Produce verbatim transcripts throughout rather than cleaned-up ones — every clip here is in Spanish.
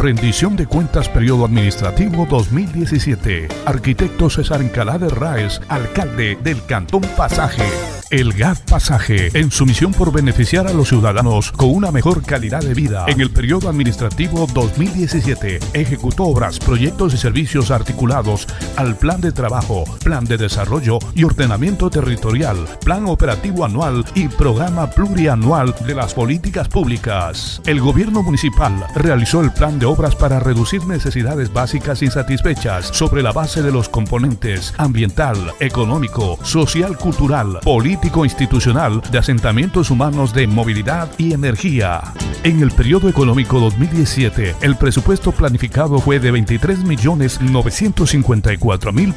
Rendición de cuentas periodo administrativo dos mil diecisiete. Arquitecto César Encalá de Raez, alcalde del Cantón Pasaje. El G A D Pasaje, en su misión por beneficiar a los ciudadanos con una mejor calidad de vida. En el periodo administrativo dos mil diecisiete, ejecutó obras, proyectos y servicios articulados al Plan de Trabajo, Plan de Desarrollo y Ordenamiento Territorial, Plan Operativo Anual y Programa Plurianual de las Políticas Públicas. El gobierno municipal realizó el plan de obras para reducir necesidades básicas insatisfechas sobre la base de los componentes ambiental, económico, social, cultural, político, institucional, de asentamientos humanos, de movilidad y energía. En el periodo económico dos mil diecisiete, el presupuesto planificado fue de veintitrés millones novecientos cincuenta y cuatro mil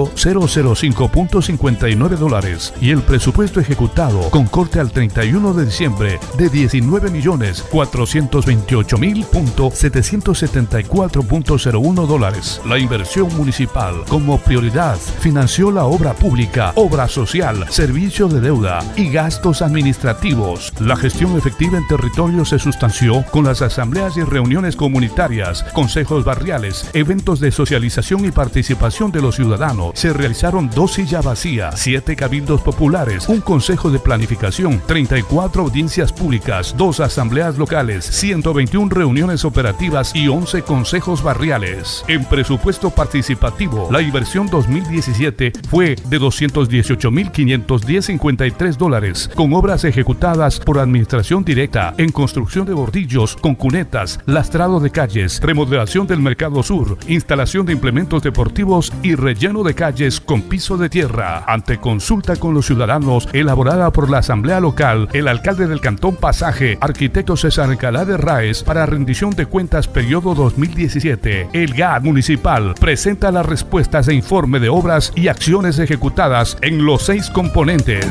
cinco punto cincuenta y nueve dólares y el presupuesto ejecutado con corte al treinta y uno de diciembre de diecinueve millones cuatrocientos veintiocho mil setecientos setenta y cuatro punto cero uno dólares. La inversión municipal como prioridad financió la obra pública, obra social, servicio de deuda y gastos administrativos. La gestión efectiva en territorio se sustanció con las asambleas y reuniones comunitarias, consejos barriales, eventos de socialización y participación de los ciudadanos. Se realizaron dos sillas vacías, siete cabildos populares, un consejo de planificación, treinta y cuatro audiencias públicas, dos asambleas locales, ciento veintiuna reuniones operativas y once consejos barriales. En presupuesto participativo, la inversión dos mil diecisiete fue de doscientos dieciocho mil quinientos diez punto cincuenta y tres dólares, con obras ejecutadas por administración directa en construcción de bordillos con cunetas, lastrado de calles, remodelación del Mercado Sur, instalación de implementos deportivos y relleno de calles con piso de tierra. Ante consulta con los ciudadanos elaborada por la Asamblea Local, el alcalde del Cantón Pasaje, arquitecto César Encalá de Raez, para rendición de cuentas periodo dos mil diecisiete, el G A D municipal presenta las respuestas de informe de obras y acciones ejecutadas en los seis componentes.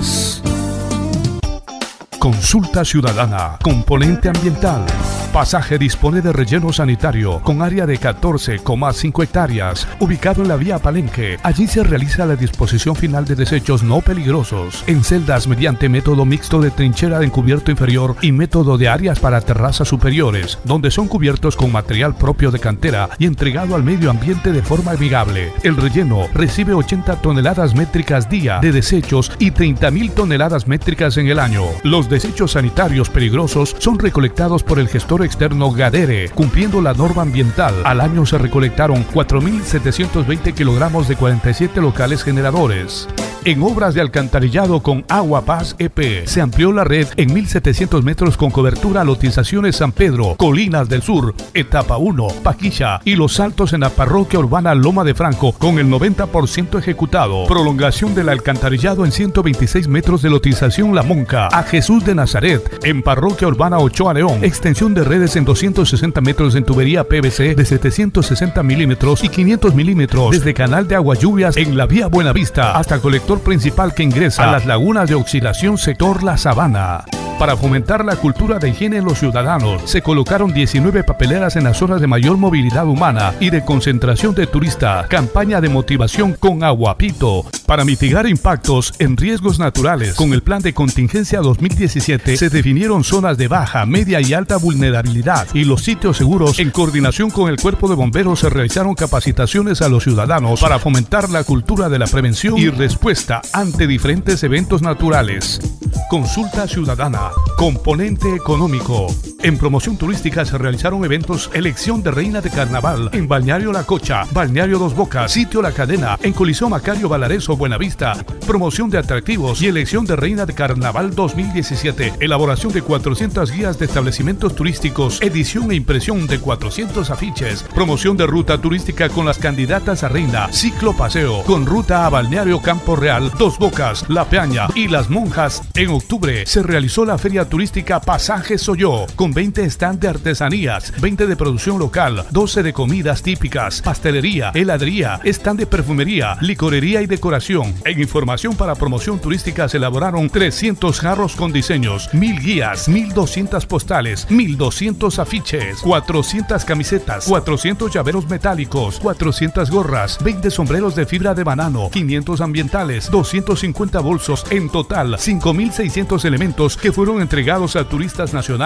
Consulta ciudadana, componente ambiental. Pasaje dispone de relleno sanitario con área de catorce coma cinco hectáreas, ubicado en la vía Palenque. Allí se realiza la disposición final de desechos no peligrosos en celdas mediante método mixto de trinchera de encubierto inferior y método de áreas para terrazas superiores, donde son cubiertos con material propio de cantera y entregado al medio ambiente de forma amigable. El relleno recibe ochenta toneladas métricas día de desechos y treinta mil toneladas métricas en el año. Los desechos sanitarios peligrosos son recolectados por el gestor externo Gadere, cumpliendo la norma ambiental. Al año se recolectaron cuatro mil setecientos veinte kilogramos de cuarenta y siete locales generadores. En obras de alcantarillado con Agua Paz E P, se amplió la red en mil setecientos metros con cobertura a lotizaciones San Pedro, Colinas del Sur, Etapa uno, Paquilla y Los Altos en la parroquia urbana Loma de Franco con el noventa por ciento ejecutado. Prolongación del alcantarillado en ciento veintiséis metros de lotización La Monca a Jesús de Nazaret en parroquia urbana Ochoa León. Extensión de redes en doscientos sesenta metros en tubería P V C de setecientos sesenta milímetros y quinientos milímetros desde canal de agua lluvias en la vía Buenavista hasta colector principal que ingresa a las lagunas de oscilación sector La Sabana. Para fomentar la cultura de higiene en los ciudadanos, se colocaron diecinueve papeleras en las zonas de mayor movilidad humana y de concentración de turistas. Campaña de motivación con Aguapito. Para mitigar impactos en riesgos naturales, con el Plan de Contingencia dos mil diecisiete se definieron zonas de baja, media y alta vulnerabilidad y los sitios seguros. En coordinación con el Cuerpo de Bomberos se realizaron capacitaciones a los ciudadanos para fomentar la cultura de la prevención y respuesta ante diferentes eventos naturales. Consulta ciudadana, componente económico. En promoción turística se realizaron eventos: elección de reina de carnaval en Balneario La Cocha, Balneario Dos Bocas, sitio La Cadena, en Coliseo Macario Valareso, Buenavista. Promoción de atractivos y elección de reina de carnaval dos mil diecisiete. Elaboración de cuatrocientas guías de establecimientos turísticos, edición e impresión de cuatrocientos afiches. Promoción de ruta turística con las candidatas a reina, ciclo paseo con ruta a Balneario Campo Real, Dos Bocas, La Peña y Las Monjas. En octubre se realizó la feria turística Pasaje Soyó con veinte stands de artesanías, veinte de producción local, doce de comidas típicas, pastelería, heladería, stand de perfumería, licorería y decoración. En información para promoción turística se elaboraron trescientos jarros con diseños, mil guías, mil doscientas postales, mil doscientos afiches, cuatrocientas camisetas, cuatrocientos llaveros metálicos, cuatrocientas gorras, veinte sombreros de fibra de banano, quinientos ambientales, doscientos cincuenta bolsos, en total cinco mil seiscientos elementos que fueron entregados a turistas nacionales,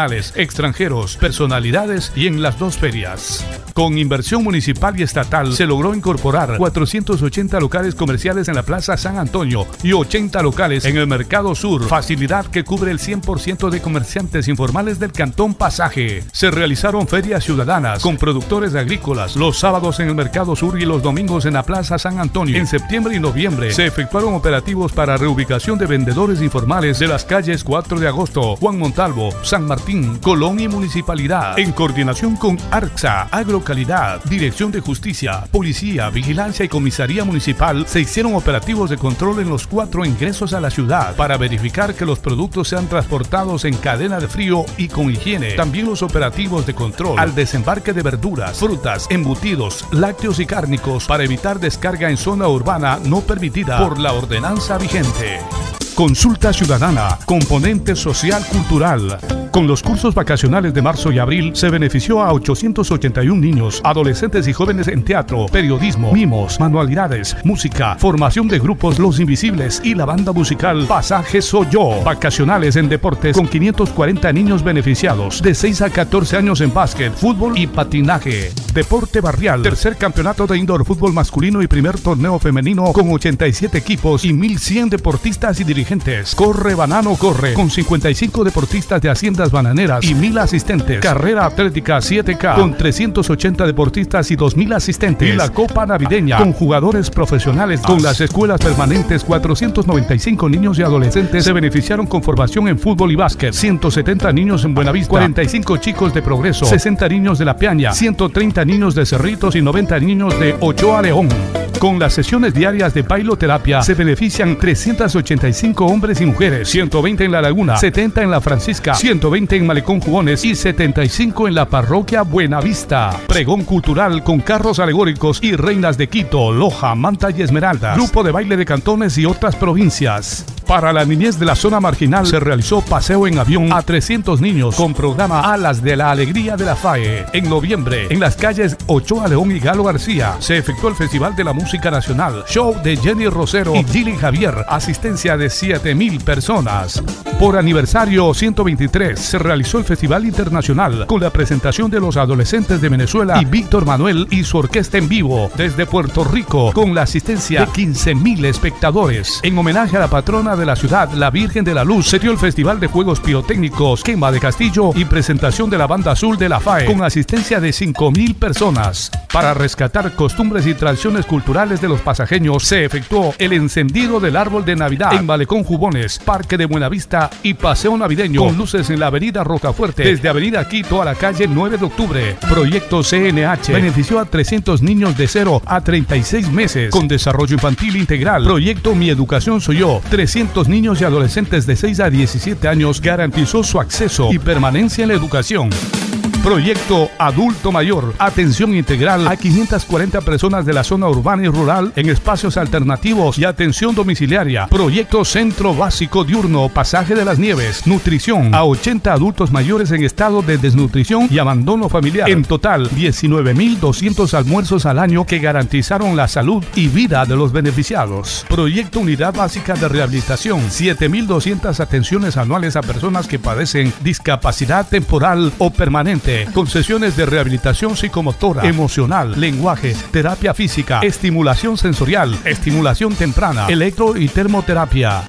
extranjeros, personalidades y en las dos ferias. Con inversión municipal y estatal se logró incorporar cuatrocientos ochenta locales comerciales en la Plaza San Antonio y ochenta locales en el Mercado Sur, facilidad que cubre el cien por ciento de comerciantes informales del Cantón Pasaje. Se realizaron ferias ciudadanas con productores agrícolas los sábados en el Mercado Sur y los domingos en la Plaza San Antonio. En septiembre y noviembre se efectuaron operativos para reubicación de vendedores informales de las calles cuatro de agosto, Juan Montalvo, San Martín, Colón y Municipalidad. En coordinación con ARCSA, Agrocalidad, Dirección de Justicia, Policía, Vigilancia y Comisaría Municipal, se hicieron operativos de control en los cuatro ingresos a la ciudad para verificar que los productos sean transportados en cadena de frío y con higiene. También los operativos de control al desembarque de verduras, frutas, embutidos, lácteos y cárnicos para evitar descarga en zona urbana no permitida por la ordenanza vigente. Consulta ciudadana, componente social cultural. Con los cursos vacacionales de marzo y abril se benefició a ochocientos ochenta y uno niños, adolescentes y jóvenes en teatro, periodismo, mimos, manualidades, música, formación de grupos Los Invisibles y la banda musical Pasaje Soy Yo. Vacacionales en deportes con quinientos cuarenta niños beneficiados de seis a catorce años en básquet, fútbol y patinaje. Deporte barrial, tercer campeonato de indoor fútbol masculino y primer torneo femenino con ochenta y siete equipos y mil cien deportistas y dirigentes. Corre Banano Corre con cincuenta y cinco deportistas de Haciendas Bananeras y mil asistentes. Carrera atlética siete K con trescientos ochenta deportistas y dos mil asistentes. Y la Copa Navideña con jugadores profesionales. Con las escuelas permanentes, cuatrocientos noventa y cinco niños y adolescentes se beneficiaron con formación en fútbol y básquet. ciento setenta niños en Buenavista, cuarenta y cinco chicos de Progreso, sesenta niños de La Peña, ciento treinta niños de Cerritos y noventa niños de Ochoa León. Con las sesiones diarias de bailoterapia se benefician trescientos ochenta y cinco hombres y mujeres, ciento veinte en La Laguna, setenta en La Francisca, ciento veinte en Malecón Jugones y setenta y cinco en la parroquia Buenavista. Pregón cultural con carros alegóricos y reinas de Quito, Loja, Manta y Esmeraldas. Grupo de baile de cantones y otras provincias. Para la niñez de la zona marginal se realizó paseo en avión a trescientos niños con programa Alas de la Alegría de la F A E. En noviembre, en las calles Ochoa León y Galo García, se efectuó el Festival de la Música Nacional, show de Jenny Rosero y Gilly Javier, asistencia de siete mil personas. Por aniversario ciento veintitrés se realizó el Festival Internacional con la presentación de los adolescentes de Venezuela y Víctor Manuel y su orquesta en vivo desde Puerto Rico con la asistencia de quince mil espectadores. En homenaje a la patrona de la ciudad, la Virgen de la Luz, se dio el Festival de Juegos Pirotécnicos, quema de castillo y presentación de la Banda Azul de la F A E con asistencia de cinco mil personas. Para rescatar costumbres y tradiciones culturales de los pasajeños, se efectuó el encendido del árbol de Navidad en Malecón Jubones, Parque de Buenavista y paseo navideño con luces en la avenida Rocafuerte desde avenida Quito a la calle nueve de octubre. Proyecto C N H benefició a trescientos niños de cero a treinta y seis meses con desarrollo infantil integral. Proyecto Mi Educación Soy Yo, trescientos niños y adolescentes de seis a diecisiete años garantizó su acceso y permanencia en la educación. Proyecto Adulto Mayor, atención integral a quinientas cuarenta personas de la zona urbana y rural en espacios alternativos y atención domiciliaria. Proyecto Centro Básico Diurno, Pasaje de las Nieves, nutrición a ochenta adultos mayores en estado de desnutrición y abandono familiar. En total, diecinueve mil doscientos almuerzos al año que garantizaron la salud y vida de los beneficiados. Proyecto Unidad Básica de Rehabilitación, siete mil doscientas atenciones anuales a personas que padecen discapacidad temporal o permanente, con sesiones de rehabilitación psicomotora, emocional, lenguaje, terapia física, estimulación sensorial, estimulación temprana, electro y termoterapia.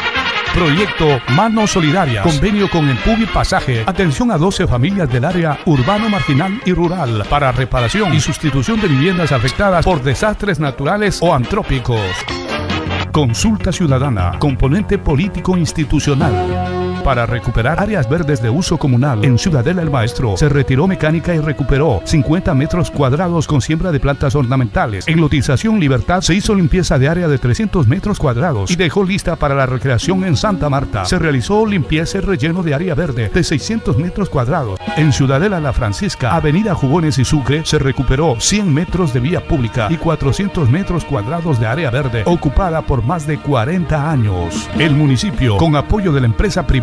Proyecto Manos Solidarias, convenio con el Pubi Pasaje, atención a doce familias del área urbano, marginal y rural para reparación y sustitución de viviendas afectadas por desastres naturales o antrópicos. Consulta ciudadana, componente político institucional. Para recuperar áreas verdes de uso comunal en Ciudadela El Maestro, se retiró mecánica y recuperó cincuenta metros cuadrados con siembra de plantas ornamentales. En Lotización Libertad se hizo limpieza de área de trescientos metros cuadrados y dejó lista para la recreación en Santa Marta. Se realizó limpieza y relleno de área verde de seiscientos metros cuadrados. En Ciudadela La Francisca, Avenida Jugones y Sucre, se recuperó cien metros de vía pública y cuatrocientos metros cuadrados de área verde ocupada por más de cuarenta años. El municipio, con apoyo de la empresa privada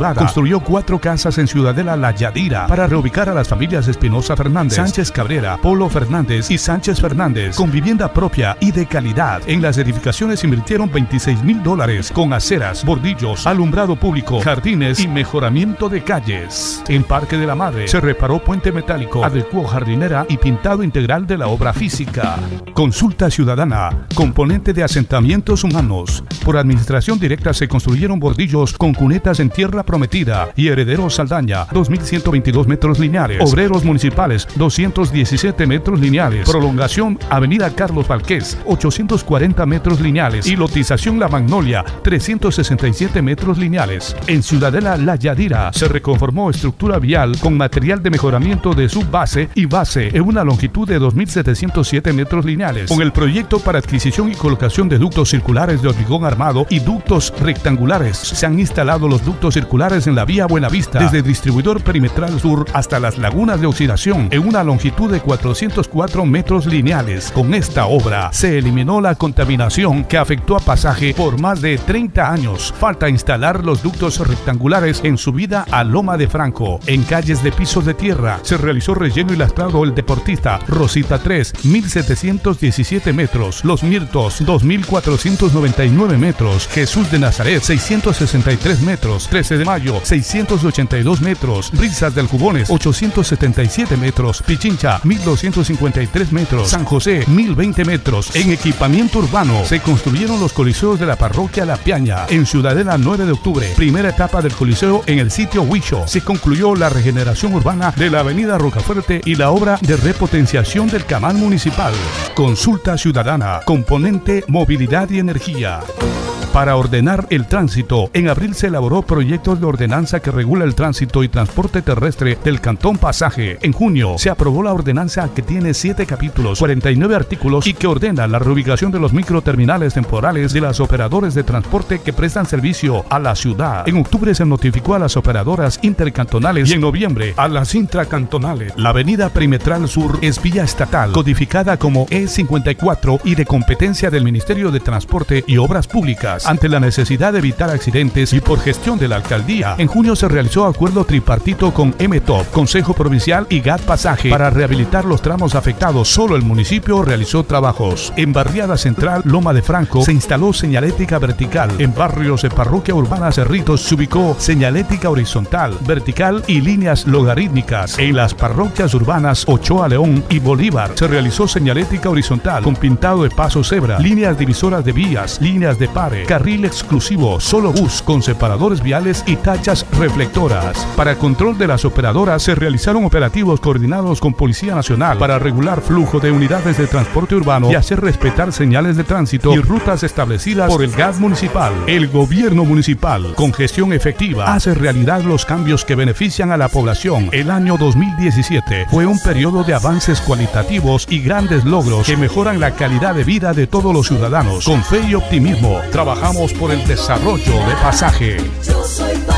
Zabalada construyó cuatro casas en Ciudadela La Yadira para reubicar a las familias Espinosa Fernández, Sánchez Cabrera, Polo Fernández y Sánchez Fernández con vivienda propia y de calidad. En las edificaciones invirtieron veintiséis mil dólares con aceras, bordillos, alumbrado público, jardines y mejoramiento de calles. En Parque de la Madre se reparó puente metálico, adecuó jardinera y pintado integral de la obra física. Consulta ciudadana, componente de asentamientos humanos. Por administración directa se construyeron bordillos con cunetas en tierra prometida y Herederos Saldaña, dos mil ciento veintidós metros lineales. Obreros municipales, doscientos diecisiete metros lineales. Prolongación Avenida Carlos Valquez, ochocientos cuarenta metros lineales. Y lotización La Magnolia, trescientos sesenta y siete metros lineales. En Ciudadela La Yadira se reconformó estructura vial con material de mejoramiento de subbase y base en una longitud de dos mil setecientos siete metros lineales. Con el proyecto para adquisición y colocación de ductos circulares de hormigón armado y ductos rectangulares, se han instalado los ductos circulares en la vía Buenavista, desde distribuidor perimetral sur hasta las lagunas de oxidación, en una longitud de cuatrocientos cuatro metros lineales. Con esta obra se eliminó la contaminación que afectó a Pasaje por más de treinta años. Falta instalar los ductos rectangulares en subida a Loma de Franco. En calles de pisos de tierra se realizó relleno y lastrado El Deportista, Rosita tres, mil setecientos diecisiete metros, Los Mirtos, dos mil cuatrocientos noventa y nueve metros, Jesús de Nazaret, seiscientos sesenta y tres metros, trece de mayo, seiscientos ochenta y dos metros, Brisas del Jubones, ochocientos setenta y siete metros, Pichincha, mil doscientos cincuenta y tres metros, San José, mil veinte metros. En equipamiento urbano se construyeron los coliseos de la parroquia La Piaña. En Ciudadela nueve de octubre, primera etapa del coliseo en el sitio Huicho. Se concluyó la regeneración urbana de la avenida Rocafuerte y la obra de repotenciación del canal municipal. Consulta ciudadana, componente movilidad y energía. Para ordenar el tránsito, en abril se elaboró proyectos de ordenanza que regula el tránsito y transporte terrestre del Cantón Pasaje. En junio se aprobó la ordenanza que tiene siete capítulos, cuarenta y nueve artículos y que ordena la reubicación de los microterminales temporales de las operadoras de transporte que prestan servicio a la ciudad. En octubre se notificó a las operadoras intercantonales y en noviembre a las intracantonales. La avenida Perimetral Sur es vía estatal, codificada como E cincuenta y cuatro y de competencia del Ministerio de Transporte y Obras Públicas. Ante la necesidad de evitar accidentes y por gestión de la alcaldía, en junio se realizó acuerdo tripartito con M T O P, Consejo Provincial y G A T Pasaje para rehabilitar los tramos afectados. Solo el municipio realizó trabajos. En Barriada Central, Loma de Franco, se instaló señalética vertical. En barrios de Parroquia Urbana Cerritos se ubicó señalética horizontal, vertical y líneas logarítmicas. En las parroquias urbanas Ochoa León y Bolívar se realizó señalética horizontal con pintado de paso cebra, líneas divisoras de vías, líneas de pare, carril exclusivo, solo bus con separadores viales y tachas reflectoras. Para control de las operadoras se realizaron operativos coordinados con Policía Nacional para regular flujo de unidades de transporte urbano y hacer respetar señales de tránsito y rutas establecidas por el G A T municipal. El gobierno municipal, con gestión efectiva, hace realidad los cambios que benefician a la población. El año dos mil diecisiete fue un periodo de avances cualitativos y grandes logros que mejoran la calidad de vida de todos los ciudadanos. Con fe y optimismo, trabajamos por el desarrollo de Pasaje. Yo soy